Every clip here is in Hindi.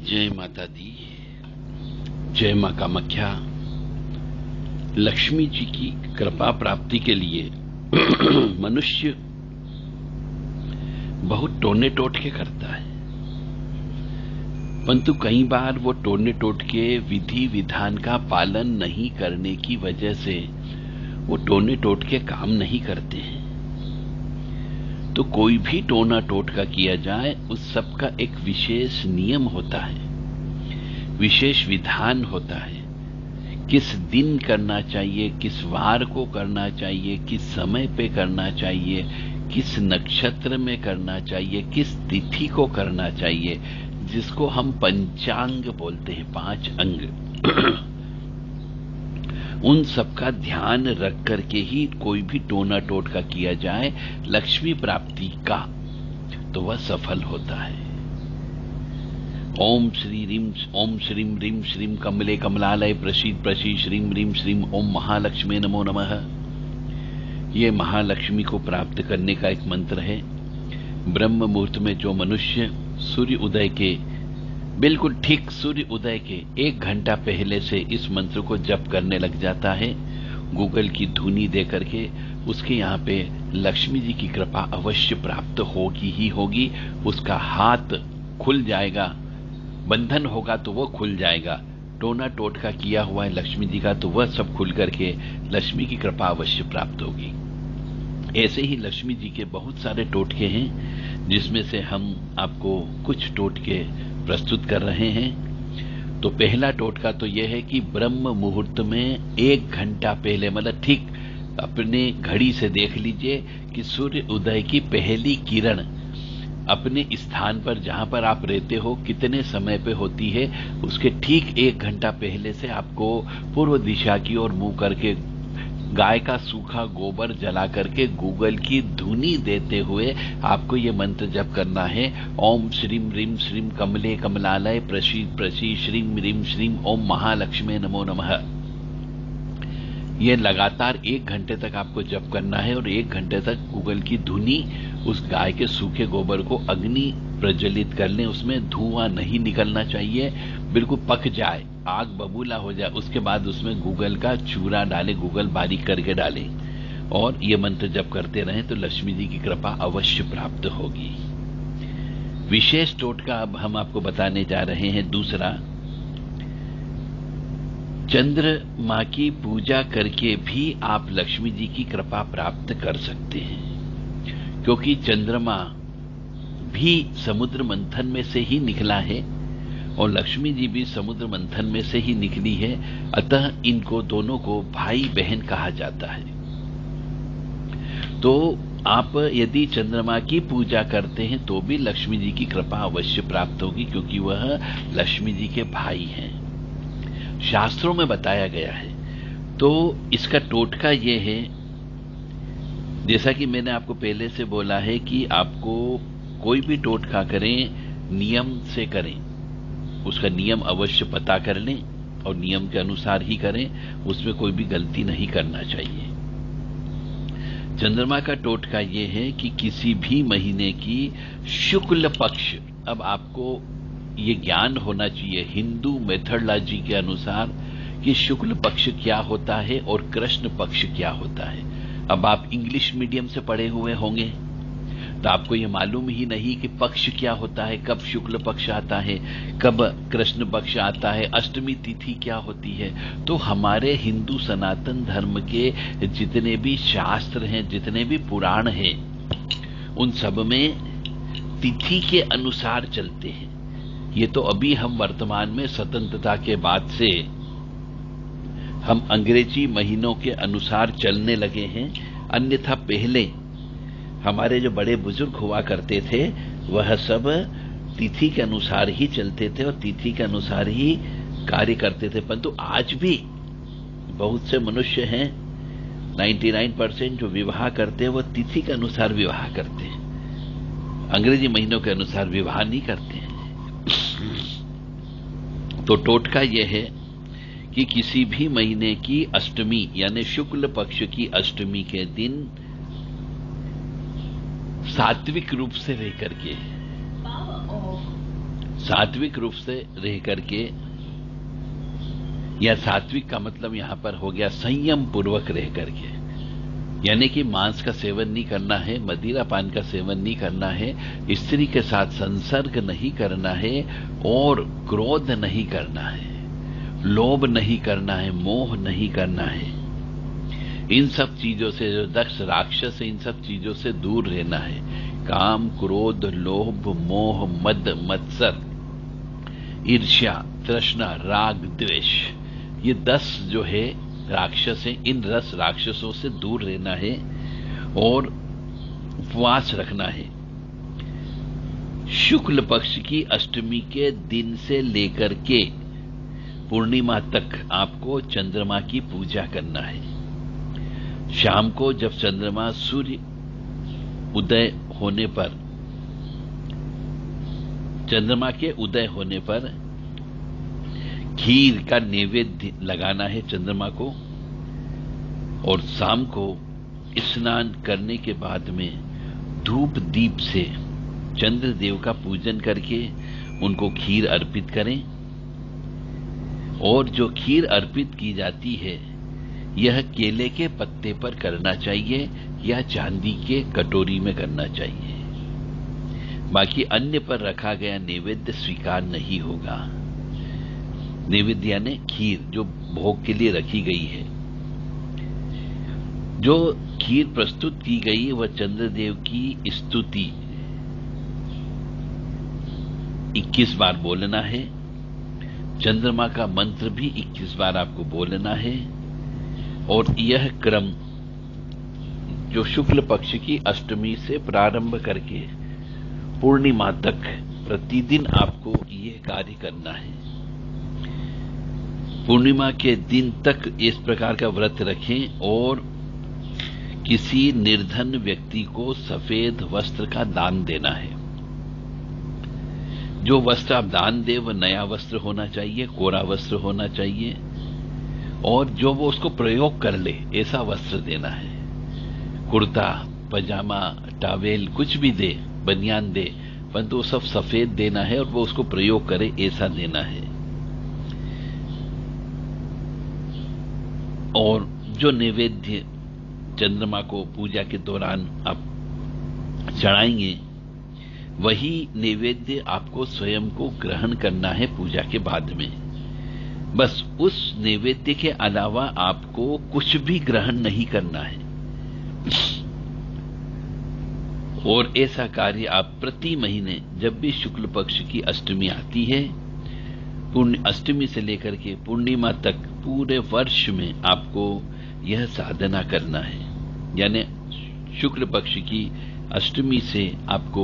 जय माता दी। जय मां कामाख्या। लक्ष्मी जी की कृपा प्राप्ति के लिए मनुष्य बहुत टोने टोटके करता है, परंतु कई बार वो टोने टोटके विधि विधान का पालन नहीं करने की वजह से वो टोने टोटके काम नहीं करते हैं। तो कोई भी टोना टोटका किया जाए उस सब का एक विशेष नियम होता है, विशेष विधान होता है। किस दिन करना चाहिए, किस वार को करना चाहिए, किस समय पे करना चाहिए, किस नक्षत्र में करना चाहिए, किस तिथि को करना चाहिए, जिसको हम पंचांग बोलते हैं, 5 अंग। उन सब का ध्यान रख करके ही कोई भी टोना टोटका किया जाए लक्ष्मी प्राप्ति का, तो वह सफल होता है। ओम श्रीम रीम श्रीम कमले कमलालय प्रसीद प्रसीद श्रीम रीम श्रीम ओम महालक्ष्मी नमो नमः। ये महालक्ष्मी को प्राप्त करने का एक मंत्र है। ब्रह्म मुहूर्त में जो मनुष्य सूर्य उदय के बिल्कुल ठीक सूर्य उदय के 1 घंटा पहले से इस मंत्र को जप करने लग जाता है, गूगल की धुनी दे करके, उसके यहाँ पे लक्ष्मी जी की कृपा अवश्य प्राप्त होगी ही होगी। उसका हाथ खुल जाएगा, बंधन होगा तो वो खुल जाएगा, टोना टोटका किया हुआ है लक्ष्मी जी का तो वह सब खुल करके लक्ष्मी की कृपा अवश्य प्राप्त होगी। ऐसे ही लक्ष्मी जी के बहुत सारे टोटके हैं, जिसमें से हम आपको कुछ टोटके प्रस्तुत कर रहे हैं। तो पहला टोटका तो यह है कि ब्रह्म मुहूर्त में 1 घंटा पहले, मतलब ठीक अपने घड़ी से देख लीजिए कि सूर्य उदय की पहली किरण अपने स्थान पर जहां पर आप रहते हो कितने समय पे होती है, उसके ठीक 1 घंटा पहले से आपको पूर्व दिशा की ओर मुंह करके गाय का सूखा गोबर जला करके गूगल की धुनी देते हुए आपको ये मंत्र जप करना है। ओम श्रीम रीम श्रीम कमले कमलालय प्रसीद प्रसीद श्रीम रीम श्रीम ओम महालक्ष्मी नमो नमः। ये लगातार 1 घंटे तक आपको जप करना है और 1 घंटे तक गूगल की धुनी उस गाय के सूखे गोबर को अग्नि प्रज्वलित कर लें। उसमें धुआं नहीं निकलना चाहिए, बिल्कुल पक जाए, आग बबूला हो जाए, उसके बाद उसमें गूगल का चूरा डालें, गूगल बारीक करके डालें और ये मंत्र जप करते रहें तो लक्ष्मी जी की कृपा अवश्य प्राप्त होगी। विशेष टोटका अब हम आपको बताने जा रहे हैं। दूसरा, चंद्रमा की पूजा करके भी आप लक्ष्मी जी की कृपा प्राप्त कर सकते हैं, क्योंकि चंद्रमा भी समुद्र मंथन में से ही निकला है और लक्ष्मी जी भी समुद्र मंथन में से ही निकली है, अतः इनको दोनों को भाई बहन कहा जाता है। तो आप यदि चंद्रमा की पूजा करते हैं तो भी लक्ष्मी जी की कृपा अवश्य प्राप्त होगी, क्योंकि वह लक्ष्मी जी के भाई हैं, शास्त्रों में बताया गया है। तो इसका टोटका ये है, जैसा कि मैंने आपको पहले से बोला है कि आपको कोई भी टोटका करें नियम से करें, उसका नियम अवश्य पता कर लें और नियम के अनुसार ही करें, उसमें कोई भी गलती नहीं करना चाहिए। चंद्रमा का टोटका यह है कि किसी भी महीने की शुक्ल पक्ष, अब आपको ये ज्ञान होना चाहिए हिंदू मेथोडोलॉजी के अनुसार कि शुक्ल पक्ष क्या होता है और कृष्ण पक्ष क्या होता है। अब आप इंग्लिश मीडियम से पढ़े हुए होंगे तो आपको ये मालूम ही नहीं कि पक्ष क्या होता है, कब शुक्ल पक्ष आता है, कब कृष्ण पक्ष आता है, अष्टमी तिथि क्या होती है। तो हमारे हिंदू सनातन धर्म के जितने भी शास्त्र हैं, जितने भी पुराण हैं, उन सब में तिथि के अनुसार चलते हैं। ये तो अभी हम वर्तमान में स्वतंत्रता के बाद से हम अंग्रेजी महीनों के अनुसार चलने लगे हैं, अन्यथा पहले हमारे जो बड़े बुजुर्ग हुआ करते थे वह सब तिथि के अनुसार ही चलते थे और तिथि के अनुसार ही कार्य करते थे। परंतु आज भी बहुत से मनुष्य हैं, 99% जो विवाह करते हैं वो तिथि के अनुसार विवाह करते हैं, अंग्रेजी महीनों के अनुसार विवाह नहीं करते हैं। तो टोटका यह है कि किसी भी महीने की अष्टमी यानी शुक्ल पक्ष की अष्टमी के दिन सात्विक रूप से रह करके सात्विक रूप से रह करके, या सात्विक का मतलब यहां पर हो गया संयम पूर्वक रह करके, यानी कि मांस का सेवन नहीं करना है, मदिरा पान का सेवन नहीं करना है, स्त्री के साथ संसर्ग नहीं करना है, और क्रोध नहीं करना है, लोभ नहीं करना है, मोह नहीं करना है। इन सब चीजों से, जो दक्ष राक्षस है, इन सब चीजों से दूर रहना है। काम, क्रोध, लोभ, मोह, मद, मत्सर, ईर्ष्या, तृष्णा, राग, द्वेष, ये 10 जो है राक्षस हैं। इन 10 राक्षसों से दूर रहना है और उपवास रखना है। शुक्ल पक्ष की अष्टमी के दिन से लेकर के पूर्णिमा तक आपको चंद्रमा की पूजा करना है। शाम को जब चंद्रमा सूर्य उदय होने पर, चंद्रमा के उदय होने पर खीर का नैवेद्य लगाना है चंद्रमा को, और शाम को स्नान करने के बाद में धूप दीप से चंद्रदेव का पूजन करके उनको खीर अर्पित करें। और जो खीर अर्पित की जाती है यह केले के पत्ते पर करना चाहिए या चांदी के कटोरी में करना चाहिए। बाकी अन्य पर रखा गया नैवेद्य स्वीकार नहीं होगा। नैवेद्य यानी खीर जो भोग के लिए रखी गई है। जो खीर प्रस्तुत की गई वह चंद्रदेव की स्तुति 21 बार बोलना है। चंद्रमा का मंत्र भी 21 बार आपको बोलना है। और यह क्रम जो शुक्ल पक्ष की अष्टमी से प्रारंभ करके पूर्णिमा तक प्रतिदिन आपको यह कार्य करना है। पूर्णिमा के दिन तक इस प्रकार का व्रत रखें और किसी निर्धन व्यक्ति को सफेद वस्त्र का दान देना है। जो वस्त्र आप दान दे वह नया वस्त्र होना चाहिए, कोरा वस्त्र होना चाहिए, और जो वो उसको प्रयोग कर ले ऐसा वस्त्र देना है। कुर्ता, पजामा, टावेल कुछ भी दे, बनियान दे, परंतु वो सब सफेद देना है और वो उसको प्रयोग करे ऐसा देना है। और जो नैवेद्य चंद्रमा को पूजा के दौरान आप चढ़ाएंगे वही नैवेद्य आपको स्वयं को ग्रहण करना है पूजा के बाद में। बस उस नैवेद्य के अलावा आपको कुछ भी ग्रहण नहीं करना है। और ऐसा कार्य आप प्रति महीने जब भी शुक्ल पक्ष की अष्टमी आती है, अष्टमी से लेकर के पूर्णिमा तक पूरे वर्ष में आपको यह साधना करना है। यानी शुक्ल पक्ष की अष्टमी से आपको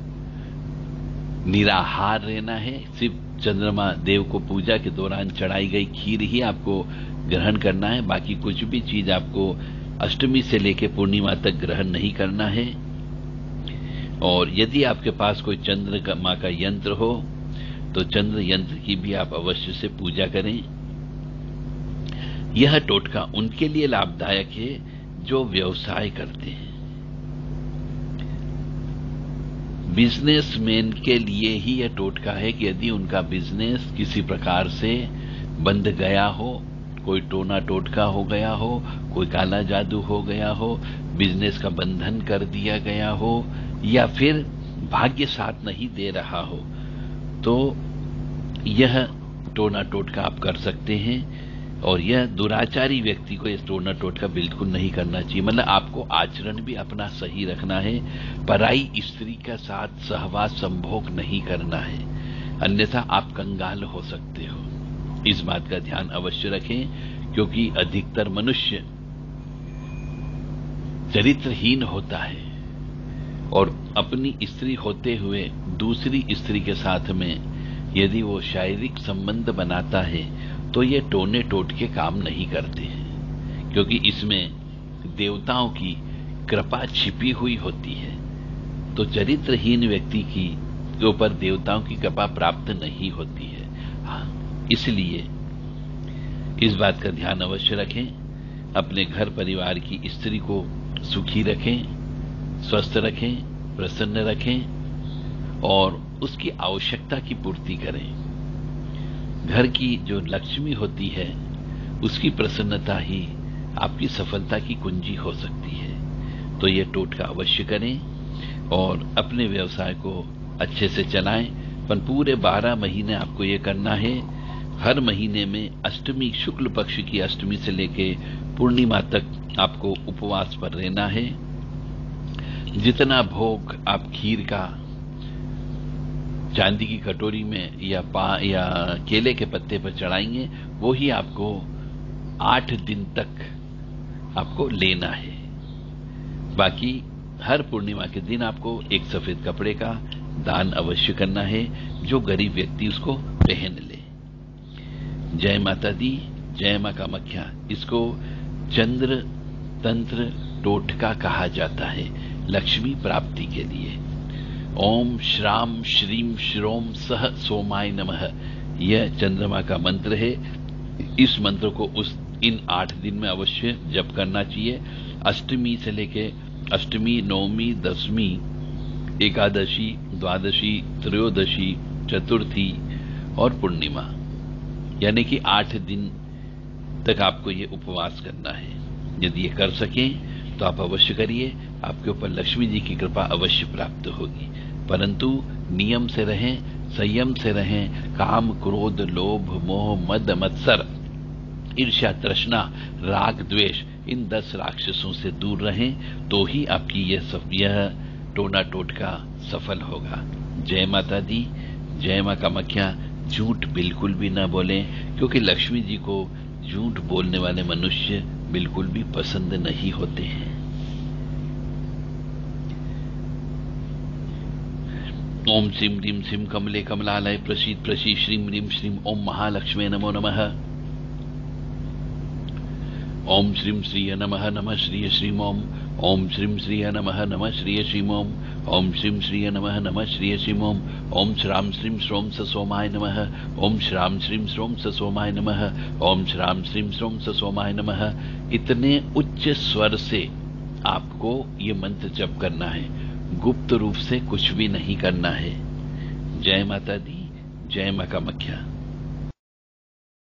निराहार रहना है। सिर्फ चंद्रमा देव को पूजा के दौरान चढ़ाई गई खीर ही आपको ग्रहण करना है। बाकी कुछ भी चीज आपको अष्टमी से लेकर पूर्णिमा तक ग्रहण नहीं करना है। और यदि आपके पास कोई चंद्रमा का यंत्र हो तो चंद्र यंत्र की भी आप अवश्य से पूजा करें। यह टोटका उनके लिए लाभदायक है जो व्यवसाय करते हैं। बिजनेसमैन के लिए ही यह टोटका है कि यदि उनका बिजनेस किसी प्रकार से बंद गया हो, कोई टोना टोटका हो गया हो, कोई काला जादू हो गया हो, बिजनेस का बंधन कर दिया गया हो, या फिर भाग्य साथ नहीं दे रहा हो, तो यह टोना टोटका आप कर सकते हैं। और यह दुराचारी व्यक्ति को इस टोना टोटका बिल्कुल नहीं करना चाहिए। मतलब आपको आचरण भी अपना सही रखना है। पराई स्त्री के साथ सहवास संभोग नहीं करना है, अन्यथा आप कंगाल हो सकते हो। इस बात का ध्यान अवश्य रखें, क्योंकि अधिकतर मनुष्य चरित्रहीन होता है और अपनी स्त्री होते हुए दूसरी स्त्री के साथ में यदि वो शारीरिक संबंध बनाता है तो ये टोने टोटके काम नहीं करते हैं, क्योंकि इसमें देवताओं की कृपा छिपी हुई होती है। तो चरित्रहीन व्यक्ति की ऊपर देवताओं की कृपा प्राप्त नहीं होती है। हाँ, इसलिए इस बात का ध्यान अवश्य रखें। अपने घर परिवार की स्त्री को सुखी रखें, स्वस्थ रखें, प्रसन्न रखें, और उसकी आवश्यकता की पूर्ति करें। घर की जो लक्ष्मी होती है उसकी प्रसन्नता ही आपकी सफलता की कुंजी हो सकती है। तो ये टोटका अवश्य करें और अपने व्यवसाय को अच्छे से चलाएं। पर पूरे 12 महीने आपको ये करना है। हर महीने में अष्टमी, शुक्ल पक्ष की अष्टमी से लेके पूर्णिमा तक आपको उपवास पर रहना है। जितना भोग आप खीर का चांदी की कटोरी में या केले के पत्ते पर चढ़ाएंगे, वो ही आपको 8 दिन तक आपको लेना है। बाकी हर पूर्णिमा के दिन आपको एक सफेद कपड़े का दान अवश्य करना है, जो गरीब व्यक्ति उसको पहन ले। जय माता दी, जय मां कामाख्या। इसको चंद्र तंत्र टोटका कहा जाता है लक्ष्मी प्राप्ति के लिए। ओम श्राम श्रीम श्रोम सह सोमाय नमः, यह चंद्रमा का मंत्र है। इस मंत्र को इन 8 दिन में अवश्य जप करना चाहिए। अष्टमी से लेके अष्टमी, नवमी, दशमी, एकादशी, द्वादशी, त्रयोदशी, चतुर्थी और पूर्णिमा, यानी कि 8 दिन तक आपको ये उपवास करना है। यदि ये कर सकें तो आप अवश्य करिए, आपके ऊपर लक्ष्मी जी की कृपा अवश्य प्राप्त होगी। परंतु नियम से रहें, संयम से रहें। काम, क्रोध, लोभ, मोह, मद, मत्सर, ईर्ष्या, तृष्णा, राग, द्वेष, इन 10 राक्षसों से दूर रहें, तो ही आपकी यह टोना टोटका सफल होगा। जय माता दी, जय मां कामाख्या। झूठ बिल्कुल भी ना बोलें, क्योंकि लक्ष्मी जी को झूठ बोलने वाले मनुष्य बिल्कुल भी पसंद नहीं होते हैं। ओम श्रीम ह्रीम श्रीम कमले कमलालय प्रसीद प्रसीद श्रीम ह्रीम श्रीम ओम महालक्ष्मी नमो नमः। ओम श्रीम श्रीय नमः नमः श्रीय श्रीम ओम। ओम श्रीम श्रीय नमः नमः श्रीय श्रीम ओम। ओम श्रीम श्रीय नमः नमः श्रीय श्रीम ओम। ओम श्राम श्रीम श्रोम स सोमाय नमः। ओम श्राम श्रीम श्रोम स सोमाय नमः। ओम श्राम श्रीम श्रोम स सोमाय नमः। इतने उच्च स्वर से आपको ये मंत्र जप करना है, गुप्त रूप से कुछ भी नहीं करना है। जय माता दी, जय मां कामाख्या।